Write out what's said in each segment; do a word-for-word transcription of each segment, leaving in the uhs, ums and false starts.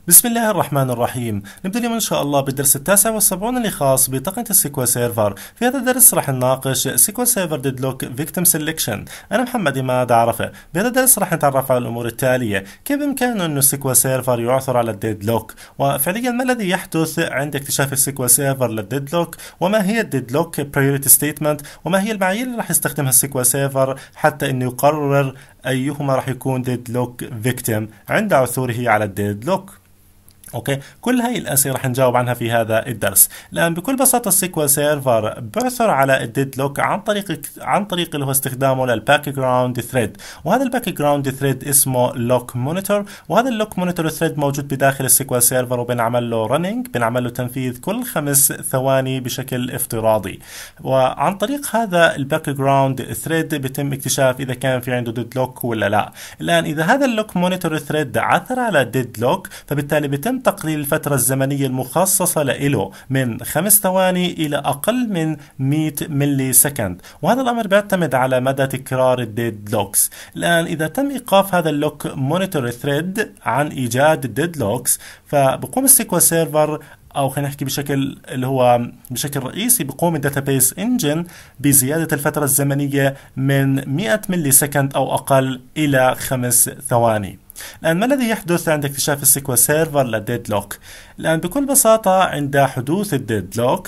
بسم الله الرحمن الرحيم. نبدأ اليوم إن شاء الله بالدرس التاسع والسبعون اللي خاص بتقنية السيكوال سيرفر. في هذا الدرس راح نناقش سيكوال سيرفر ديدلوك فيكتيم سيلكشن. أنا محمد إماد عرفة. بهذا الدرس راح نتعرف على الأمور التالية: كيف بإمكانه إنه السيكوال سيرفر يعثر على الديدلوك، وفعليا ما الذي يحدث عند اكتشاف السيكوال سيرفر للديدلوك، وما هي الديدلوك برايورتي ستيتمنت، وما هي المعايير اللي راح يستخدمها السيكوال سيرفر حتى إنه يقرر أيهما راح يكون ديدلوك فيكتيم عند عثوره على الديدلوك. اوكي، كل هاي الاسئله رح نجاوب عنها في هذا الدرس. الان بكل بساطه السيكوال سيرفر بعثر على الديدلوك عن طريق عن طريق اللي هو استخدامه للباك جراوند ثريد، وهذا الباك جراوند ثريد اسمه لوك مونيتور، وهذا اللوك مونيتور ثريد موجود بداخل السيكوال سيرفر، وبنعمل له رننج، بنعمل له تنفيذ كل خمس ثواني بشكل افتراضي. وعن طريق هذا الباك جراوند ثريد بيتم اكتشاف اذا كان في عنده ديدلوك ولا لا. الان اذا هذا اللوك مونيتور ثريد عثر على ديدلوك، فبالتالي بيتم تقليل الفترة الزمنية المخصصة له من خمس ثواني إلى أقل من مئة ملي سكند، وهذا الأمر بيعتمد على مدى تكرار الديدلوكس. الآن إذا تم إيقاف هذا اللوك مونيتور ثريد عن إيجاد الديدلوكس، فبقوم السيكوال سيرفر، او خلينا نحكي بشكل اللي هو بشكل رئيسي، بيقوم الداتابيس انجن بزياده الفتره الزمنيه من مئة ملي سكند او اقل الى خمس ثواني. الآن ما الذي يحدث عند اكتشاف السيكوال سيرفر للديدلوك؟ الآن بكل بساطة عند حدوث الديدلوك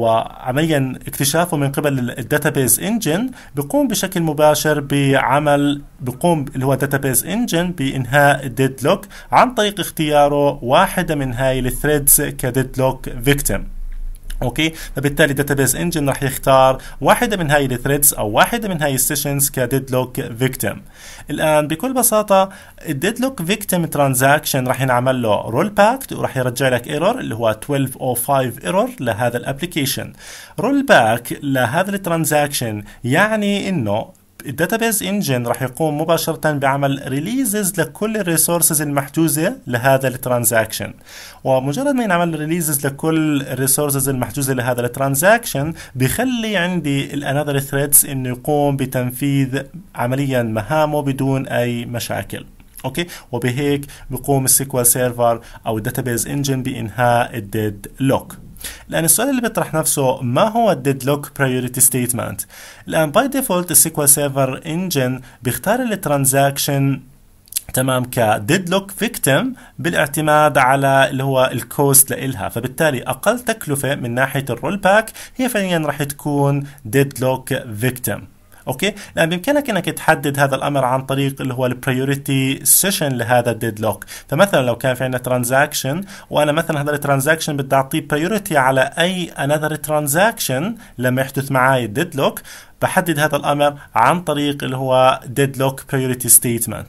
وعمليا اكتشافه من قبل الداتابيس انجن، بيقوم بشكل مباشر بعمل بيقوم اللي هو الداتابيس انجن بإنهاء الديدلوك عن طريق اختياره واحدة من هاي الثريدز كديدلوك فيكتيم. اوكي، فبالتالي داتابيس انجن راح يختار واحده من هاي الثريدز او واحده من هاي السيشنز كديدلوك فيكتيم. الان بكل بساطه الديدلوك فيكتيم ترانزاكشن راح ينعمل له رول باك، وراح يرجع لك ايرور اللي هو اثناشر صفر خمسة ايرور لهذا الابلكيشن. رول باك لهذا الترانزاكشن يعني انه الداتابيز انجن راح يقوم مباشرة بعمل ريليزز لكل الريسورسز المحجوزة لهذا الترانزاكشن، ومجرد ما ينعمل ريليزز لكل الريسورسز المحجوزة لهذا الترانزاكشن بيخلي عندي الانذر ثريدز انه يقوم بتنفيذ عمليا مهامه بدون اي مشاكل. اوكي، وبهيك بيقوم السيكوال سيرفر او الداتابيز انجن بانهاء الديد لوك. الآن السؤال اللي بيطرح نفسه: ما هو الديدلوك برايورتي ستيتمنت؟ الآن باي ديفولت السيكوال سيرفر انجن بيختار الترانزاكشن تمام كديدلوك فيكتيم بالاعتماد على اللي هو الكوست لإلها، فبالتالي أقل تكلفة من ناحية الرول باك هي فعليا راح تكون ديدلوك فيكتيم. اوكي، الان بامكانك انك تحدد هذا الامر عن طريق اللي هو البريوريتي سيشن لهذا الديدلوك. فمثلا لو كان في عندنا ترانزاكشن وانا مثلا هذا الترانزاكشن بدي اعطيه بريوريتي على اي انذر ترانزاكشن لما يحدث معي الديدلوك، بحدد هذا الامر عن طريق اللي هو ديدلوك برايوريتي ستيتمنت.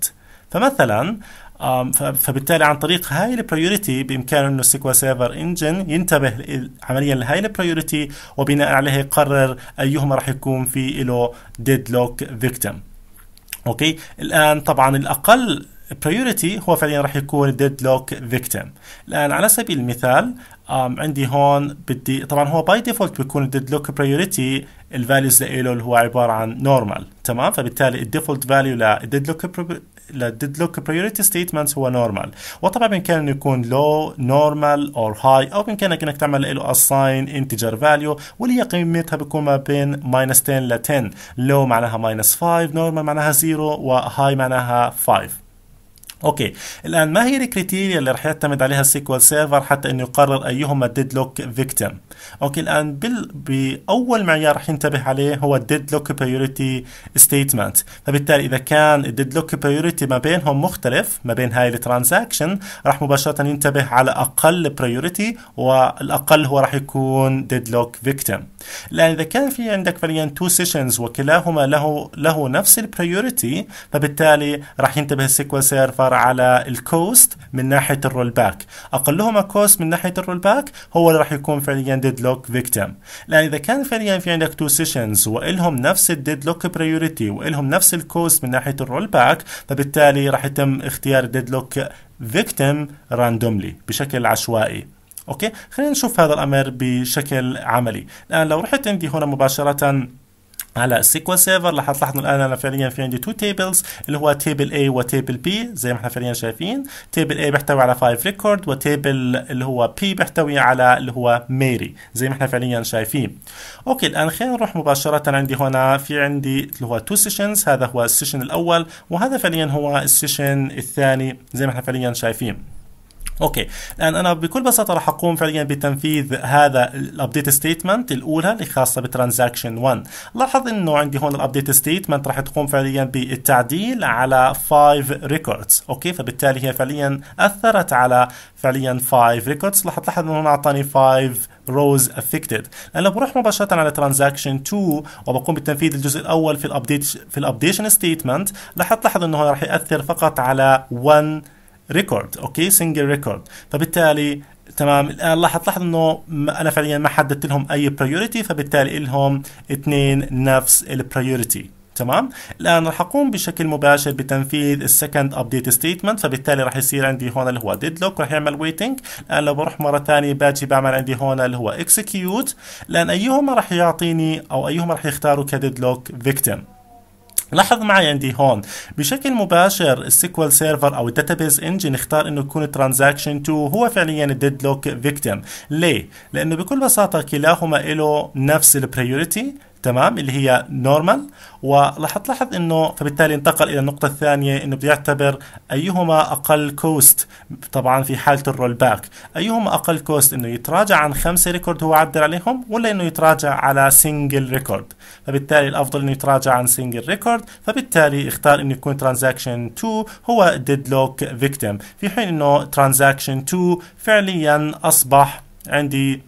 فمثلا فبالتالي عن طريق هاي البريوريتي بامكانه انه السيكوال سيرفر انجن ينتبه عمليا لهاي البريوريتي، وبناء عليه يقرر ايهما راح يكون في له ديدلوك فيكتيم. اوكي، الان طبعا الاقل priority هو فعليا راح يكون deadlock victim. الآن على سبيل المثال عندي هون بدي طبعا هو باي ديفولت بيكون deadlock priority الفاليوز له اللي هو عبارة عن normal، تمام؟ فبالتالي الديفولت فاليو للdeadlock للdeadlock priority statements هو normal، وطبعا بإمكانه انه يكون low normal or high، او بإمكانك انك تعمل له assign integer value واللي هي قيمتها بيكون ما بين minus عشرة ل عشرة. low معناها minus خمسة، normal معناها صفر، وهاي معناها خمسة. اوكي، الان ما هي الكريتيريا اللي راح يعتمد عليها السيكوال سيرفر حتى انه يقرر ايهما ديدلوك فيكتيم؟ اوكي، الان بال... باول معيار راح ينتبه عليه هو الديدلوك برايورتي ستيتمنت. فبالتالي اذا كان الديدلوك برايورتي ما بينهم مختلف ما بين هاي الترانزاكشن، راح مباشره ينتبه على اقل برايورتي، والاقل هو راح يكون ديدلوك فيكتيم. الان اذا كان في عندك فعليا تو سيشنز وكلاهما له له نفس البرايورتي، فبالتالي راح ينتبه السيكوال سيرفر على الكوست من ناحيه الرول باك. اقلهما كوست من ناحيه الرول باك هو اللي راح يكون فعليا ديدلوك فيكتيم. لان اذا كان فعليا في عندك تو سيشنز والهم نفس الديدلوك برايورتي والهم نفس الكوست من ناحيه الرول باك، فبالتالي راح يتم اختيار الديدلوك فيكتيم راندوملي بشكل عشوائي. اوكي، خلينا نشوف هذا الامر بشكل عملي. الان لو رحت عندي هنا مباشره على السيكوال سيرفر. رح تلاحظوا الان انا فعليا في عندي تو تيبلز اللي هو تيبل A وتيبل B زي ما احنا فعليا شايفين. تيبل A بيحتوي على خمسة ريكورد، وتيبل اللي هو P بيحتوي على اللي هو ميري زي ما احنا فعليا شايفين. اوكي الان خلينا نروح مباشره. عندي هنا في عندي اللي هو تو سيشنز، هذا هو السيشن الاول وهذا فعليا هو السيشن الثاني زي ما احنا فعليا شايفين. اوكي الان انا بكل بساطه راح اقوم فعليا بتنفيذ هذا الابديت ستيتمنت الاولى اللي خاصه بترانزاكشن واحد. لاحظ انه عندي هون الابديت ستيتمنت راح تقوم فعليا بالتعديل على خمسة ريكوردز. اوكي فبالتالي هي فعليا اثرت على فعليا خمسة ريكوردز. راح تلاحظ انه هنا اعطاني خمسة روز افكتد. انا بروح مباشره على ترانزاكشن اثنين وبقوم بتنفيذ الجزء الاول في الابديت في الابديشن ستيتمنت. راح تلاحظ انه راح ياثر فقط على واحد ريكورد. اوكي سنجل ريكورد. فبالتالي تمام الان راح تلاحظ انه انا فعليا ما حددت لهم اي برايورتي، فبالتالي لهم اثنين نفس البرايورتي. تمام الان راح اقوم بشكل مباشر بتنفيذ السكند ابديت ستيتمنت، فبالتالي راح يصير عندي هون اللي هو ديدلوك راح يعمل ويتنج. الان لو بروح مره ثانيه باجي بعمل عندي هون اللي هو اكسكيوت، لان ايهما راح يعطيني او ايهما راح يختاروا كديدلوك فيكتيم. لاحظ معي عندي هون بشكل مباشر السيكوال سيرفر او الداتابيز انجن اختار انه يكون ترانزاكشن اثنين هو فعليا الديدلوك فيكتيم. ليه؟ لانه بكل بساطه كلاهما له نفس البريورتي تمام اللي هي نورمال، وراح تلاحظ انه فبالتالي انتقل الى النقطه الثانيه انه بده يعتبر ايهما اقل كوست. طبعا في حاله الرول باك ايهما اقل كوست، انه يتراجع عن خمسه ريكورد هو عدل عليهم ولا انه يتراجع على سنجل ريكورد. فبالتالي الافضل انه يتراجع عن سنجل ريكورد، فبالتالي اختار انه يكون ترانزاكشن اثنين هو ديدلوك فيكتيم، في حين انه ترانزاكشن اثنين فعليا اصبح عندي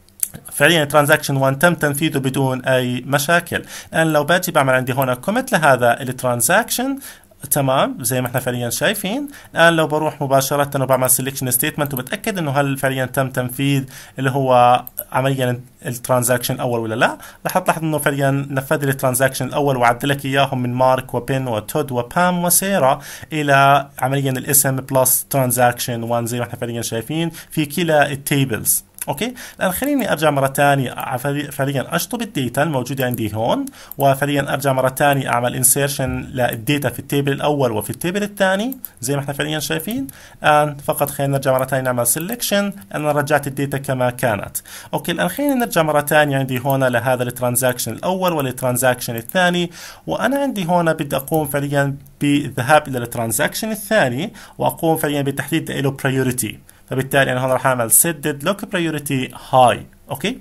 فعليا ترانزاكشن واحد تم تنفيذه بدون اي مشاكل. الان لو باجي بعمل عندي هنا كوميت لهذا الترانزاكشن تمام زي ما احنا فعليا شايفين. الان لو بروح مباشره وبعمل سيلكشن ستيتمنت وبتاكد انه هل فعليا تم تنفيذ اللي هو عمليا الترانزاكشن الاول ولا لا، رح تلاحظ انه فعليا نفذ لي الترانزاكشن الاول وعدل لك اياهم من مارك وبين وتود وبام وسيرا الى عمليا الاسم بلس ترانزاكشن واحد زي ما احنا فعليا شايفين في كلا التيبلز. اوكي الان خليني ارجع مره ثانيه فعليا اشطب الداتا الموجوده عندي هون، وفعليا ارجع مره ثانيه اعمل انسيرشن للداتا في التيبل الاول وفي التيبل الثاني زي ما احنا فعليا شايفين. الان فقط خلينا نرجع مره ثانيه نعمل سيلكشن، انا رجعت الداتا كما كانت. اوكي الان خلينا نرجع مره ثانيه عندي هون لهذا الترانزاكشن الاول والترانزاكشن الثاني، وانا عندي هون بدي اقوم فعليا بالذهاب الى الترانزاكشن الثاني واقوم فعليا بتحديد له برايورتي. فبالتالي انا هون راح اعمل set deadlock priority high. اوكي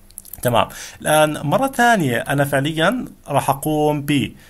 تمام الان مره ثانيه انا فعليا راح اقوم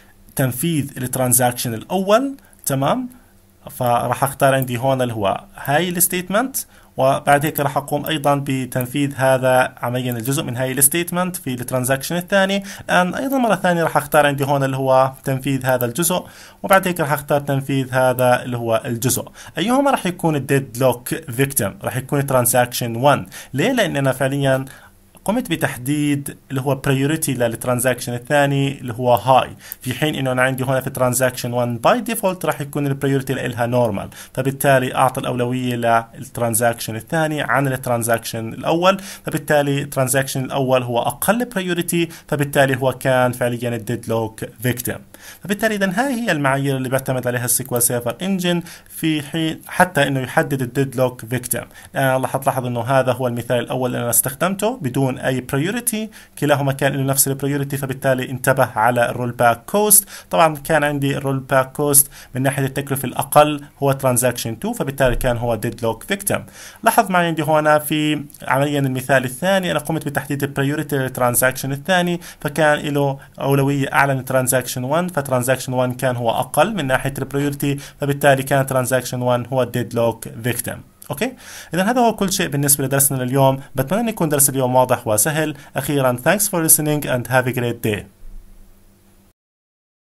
بتنفيذ الترانزاكشن الاول تمام، فراح اختار عندي هون اللي هو هاي الستيتمنت، وبعد هيك راح اقوم ايضا بتنفيذ هذا عمليا الجزء من هاي الستيتمنت في الترانزاكشن الثاني. الان ايضا مره ثانيه راح اختار عندي هون اللي هو تنفيذ هذا الجزء، وبعد هيك راح اختار تنفيذ هذا اللي هو الجزء. ايهما راح يكون الديدلوك فيكتيم؟ راح يكون ترانزاكشن واحد. ليه؟ لان انا فعليا قمت بتحديد اللي هو برايورتي للترانزاكشن الثاني اللي هو هاي، في حين انه انا عندي هنا في ترانزاكشن واحد باي ديفولت راح يكون البرايورتي لها نورمال، فبالتالي اعطى الاولويه للترانزاكشن الثاني عن الترانزاكشن الاول، فبالتالي الترانزاكشن الاول هو اقل برايورتي، فبالتالي هو كان فعليا الديدلوك فيكتيم. فبالتالي اذا هاي هي المعايير اللي بيعتمد عليها السيكوال سيرفر انجن في حين حتى انه يحدد الديدلوك فيكتيم. الان راح تلاحظ انه هذا هو المثال الاول اللي انا استخدمته بدون اي برايورتي، كلاهما كان له نفس البرايورتي، فبالتالي انتبه على الرول باك كوست. طبعا كان عندي الرول باك كوست من ناحيه التكلفه الاقل هو ترانزاكشن اثنين، فبالتالي كان هو ديدلوك فيكتيم. لاحظ معي عندي هنا في عمليا المثال الثاني انا قمت بتحديد البرايورتي للترانزاكشن الثاني، فكان له اولويه اعلى من ترانزاكشن واحد، فترانزاكشن واحد كان هو اقل من ناحيه البرايورتي، فبالتالي كان ترانزاكشن واحد هو الديدلوك فيكتيم. اوكي اذا هذا هو كل شيء بالنسبه لدرسنا لليوم. بتمنى ان يكون درس اليوم واضح وسهل. اخيرا thanks for listening and have a great day.